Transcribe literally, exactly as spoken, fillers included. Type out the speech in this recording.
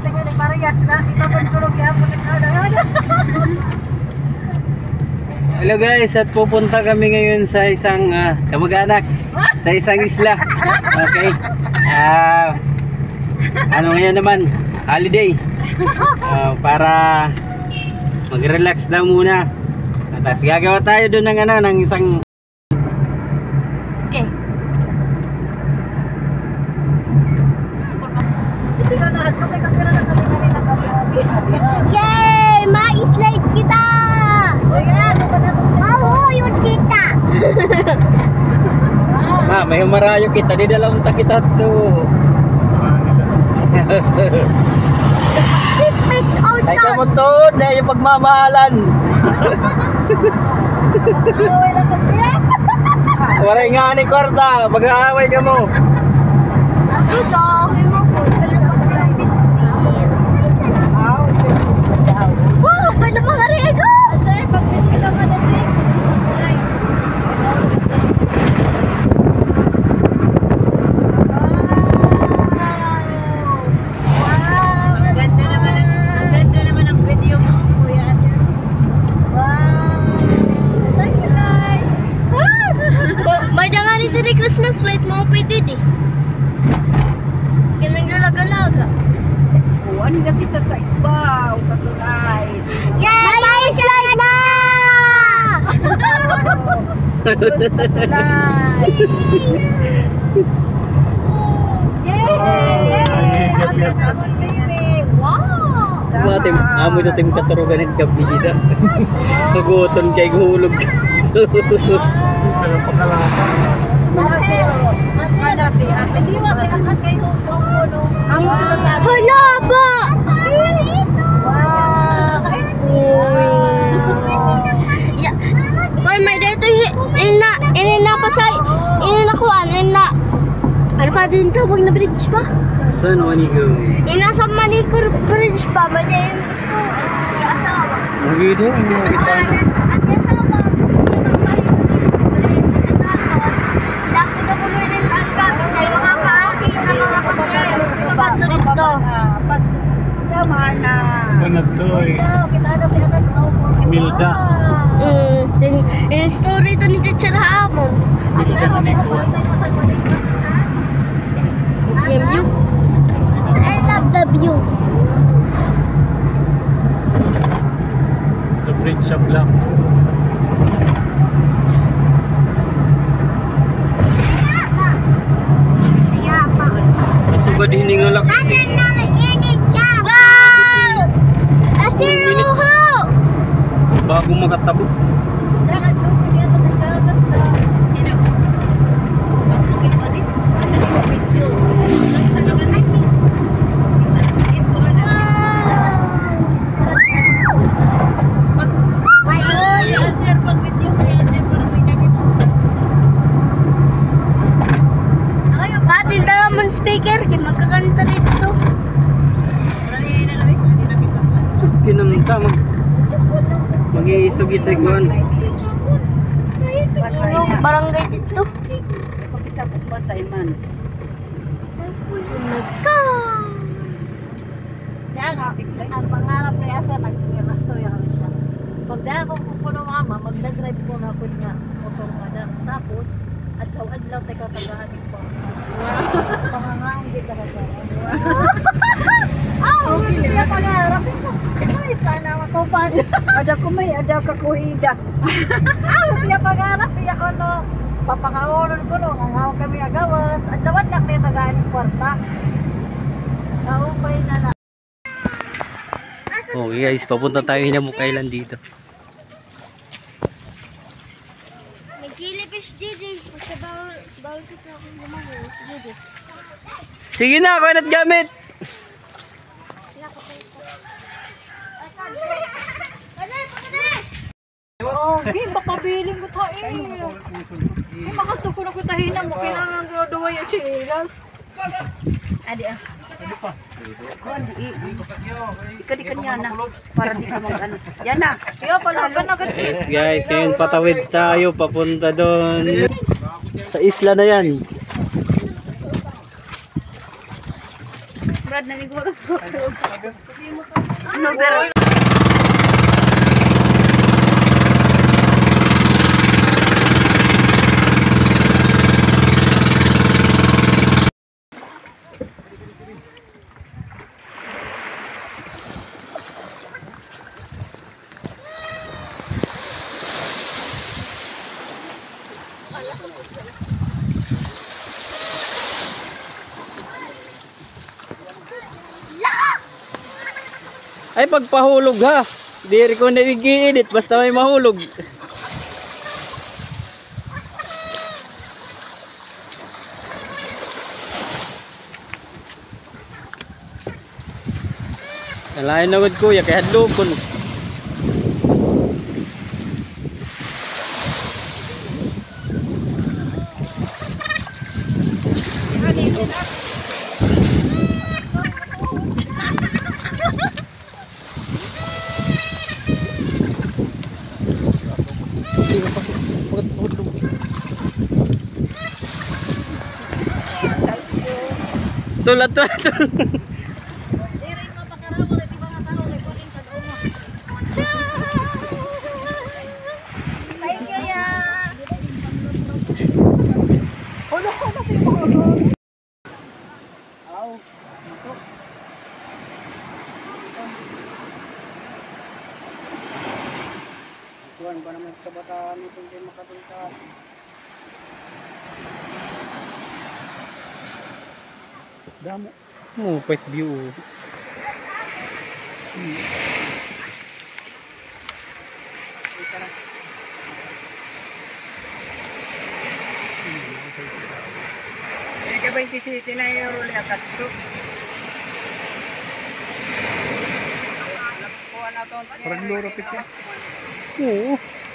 tingin ni Marias na ipapagtulog yapon ng ada-ada. Hello guys, at pupunta kami ngayon sa isang uh, kamag-anak, sa isang isla. Okay. Uh, ano ngayon naman, holiday. Uh, para mag-relax daw muna. Tapos gagawa tayo doon ng ano, ng isang Okay. Yay! Ma-slide kita! Oo, yung kita! Ma, may humarayo kita, di dalawang ta kita to. Ay ka mo to, na yung pagmamahalan. Waray nga ni Korta, mag-aaway ka mo. Ito, mo po. Wow, pala mga rego! Sir, pagdating ka na si... Christmas light mo pwede di. Kaya naglalaga-laga. Buwan na kita sa ibaw, sa tulay. Yay! May slide na! Sa tulay. Yay! Yay! Wow! Mga tim, amo ito tim katuruganin ka pigida. Naguton kay gulog. Sarap pakalata. Mas malaki. Hindi mo kasi angkat kay Hong Kong mo, no? Ang tutatag. Hala ba? Wow! Ya, kung may dito ina ina pasay ina kuan ina ano pa din tawag na bridge pa? San Juanico. Ina sa Manicure Bridge pa, may dahil gusto i-asawa. Magiging doon, hindi mo kita. Pas sama na. Banat to eh. Kita ada si Atan Imelda. Mm, in, in story to ni Teacher Hamon. Imelda na nito. Yung view. I love the view. The bridge of love. Masugad hiningalak kasi. Wow! Astir Ruho! Bago makatabog. Patin dalamon speaker, kaya magkakanta rito. Kinamta mag mag-iisog ito ikuan. Yung barangay dito. Kita po ba sa iman? Kaya nga, ang pangarap na yasa, nag-masterya kami siya. Pag dahil kung pupuno mama, magdadrive ko na ko niya. Motor nga na. Tapos, adlaw-adlaw tayo katagahanin ko. Pangangaon di ka na siya. Ah, okay niya pangarap. Ay, sana matupan. Ada ko may, ada ka kuhida. Ah, niya pangarap. Iya ko no. Papakaonon ko no. Ngaw kami agawas. Adlawan na kaya tagahanin kwarta. Kaupay na na. Okay guys, papunta tayo Hinamukailan dito. May jellyfish dito. Kasi bawal, bawal ko sa akong lumayo. Dito. Sige na, ako na't gamit. Oh, game baka bilin ko tayo. Ay, makatuko na ko tahinan mo. Kailangan ko duwa yung chilas. Adi ah. Ikadikan niya na. Para di ka mag ano. Yan na. Kaya pala ka na Yes guys, ngayon patawid tayo papunta doon. Sa isla na yan. Brad na ni Goro. Snowbird. Ay pagpahulog ha. Di ko na i-edit basta may mahulog. Kalain na wad kuya kay hadlok kun. Tulat tulat. Tuan ba naman sa kabataan ito hindi makatulta. Damo. Oh, quite view. Hmm. Ini ke twenty city na euro lihat tu. Perlu rapid ya. Oh.